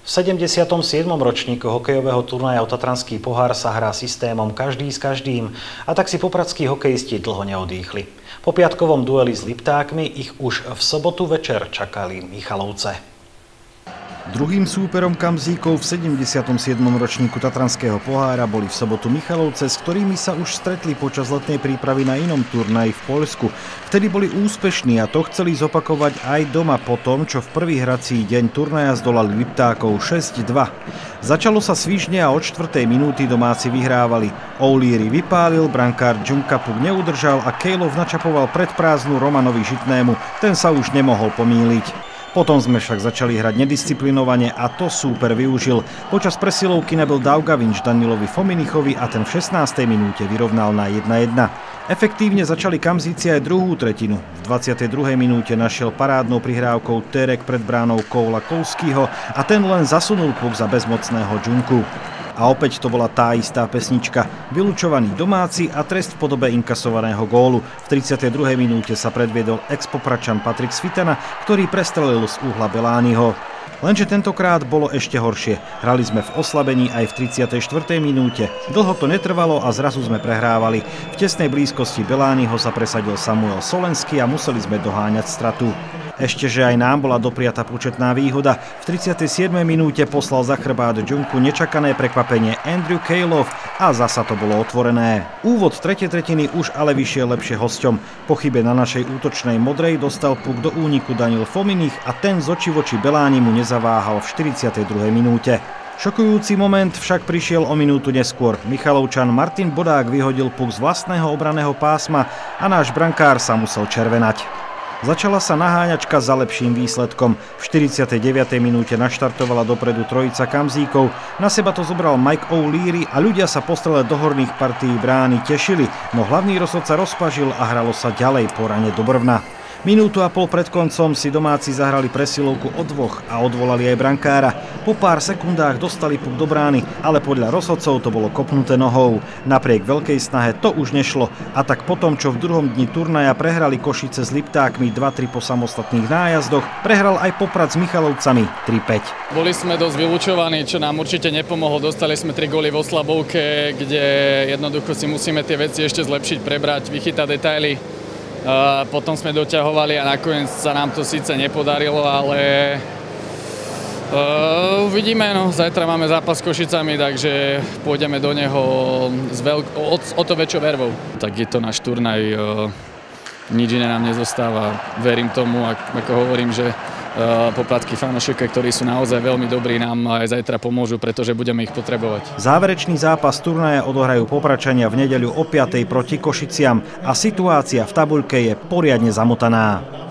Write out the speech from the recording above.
V 77. ročníku hokejového turnaja o Tatranský pohár sa hrá systémom každý s každým a tak si popradskí hokejisti dlho neodýchli. Po piatkovom dueli s Liptákmi ich už v sobotu večer čakali Michalovce. Druhým súperom Kamzíkov v 77. ročníku Tatranského pohára boli v sobotu Michalovce, s ktorými sa už stretli počas letnej prípravy na inom turnaji v Poľsku. Vtedy boli úspešní a to chceli zopakovať aj doma po tom, čo v prvý hrací deň turnaja zdolali Liptákov 6-2. Začalo sa svižne a od 4. minúty domáci vyhrávali. O'Leary vypálil, brankár Džunkapuk neudržal a Kejlov načapoval predprázdnu Romanovi Žitnému. Ten sa už nemohol pomýliť. Potom sme však začali hrať nedisciplinovane a to súper využil. Počas presilovky nabil Daugavinč Danilovi Fominichovi a ten v 16. minúte vyrovnal na 1-1. Efektívne začali Kamzíci aj druhú tretinu. V 22. minúte našiel parádnou prihrávkou Terek pred bránou Koula Kovskýho a ten len zasunul puk za bezmocného Džunku. A opäť to bola tá istá pesnička. Vylučovaný domáci a trest v podobe inkasovaného gólu. V 32. minúte sa predviedol ex-Popračan Patrik Svitana, ktorý prestrelil z uhla Belányho. Lenže tentokrát bolo ešte horšie. Hrali sme v oslabení aj v 34. minúte. Dlho to netrvalo a zrazu sme prehrávali. V tesnej blízkosti Belányho sa presadil Samuel Solenský a museli sme doháňať stratu. Ešteže aj nám bola dopriata početná výhoda. V 37. minúte poslal za chrbát Džunku nečakané prekvapenie Andrew Kejlov a zasa to bolo otvorené. Úvod tretej tretiny už ale vyšiel lepšie hosťom. Po chybe na našej útočnej modrej dostal puk do úniku Daniel Fominich a ten z očí voči Beláni mu nezaváhal v 42. minúte. Šokujúci moment však prišiel o minútu neskôr. Michalovčan Martin Bodák vyhodil puk z vlastného obranného pásma a náš brankár sa musel červenať. Začala sa naháňačka za lepším výsledkom. V 49. minúte naštartovala dopredu trojica Kamzíkov. Na seba to zobral Mike O'Leary a ľudia sa po strele do horných partií brány tešili, no hlavný rozhodca rozpažil a hralo sa ďalej po rane do brvna. Minútu a pol pred koncom si domáci zahrali presilovku o dvoch a odvolali aj brankára. Po pár sekundách dostali puk do brány, ale podľa rozhodcov to bolo kopnuté nohou. Napriek veľkej snahe to už nešlo a tak potom, čo v druhom dni turnaja prehrali Košice s Liptákmi 2-3 po samostatných nájazdoch, prehral aj Poprad s Michalovcami 3-5. Boli sme dosť vylučovaní, čo nám určite nepomohlo. Dostali sme 3 góly v oslabovke, kde jednoducho si musíme tie veci ešte zlepšiť, prebrať, vychytať detaily. Potom sme doťahovali a nakoniec sa nám to síce nepodarilo, ale uvidíme, no, zajtra máme zápas s Košicami, takže pôjdeme do neho o to väčšou vervou. Tak je to náš turnaj, nič iné nám nezostáva. Verím tomu, ako hovorím, že popradskí fanošovia, ktorí sú naozaj veľmi dobrí, nám aj zajtra pomôžu, pretože budeme ich potrebovať. Záverečný zápas turnaja odohrajú Popračania v nedeľu o 5:00 proti Košiciam a situácia v tabuľke je poriadne zamotaná.